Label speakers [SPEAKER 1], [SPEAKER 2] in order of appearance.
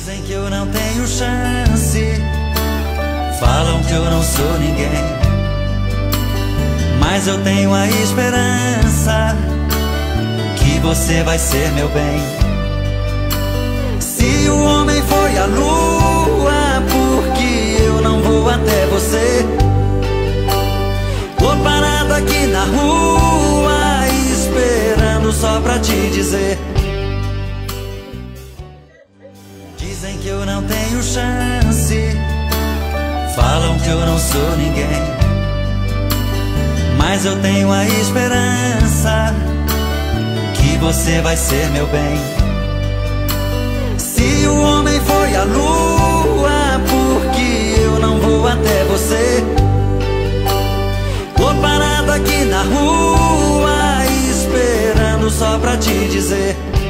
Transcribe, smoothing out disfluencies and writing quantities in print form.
[SPEAKER 1] Dizem que eu não tenho chance, falam que eu não sou ninguém, mas eu tenho a esperança que você vai ser meu bem. Se o homem foi à lua, por que eu não vou até você? Tô parado aqui na rua, esperando só pra te dizer. Dizem que eu não tenho chance, falam que eu não sou ninguém, mas eu tenho a esperança que você vai ser meu bem. Se o homem foi à lua, por que eu não vou até você? Tô parado aqui na rua, esperando só pra te dizer.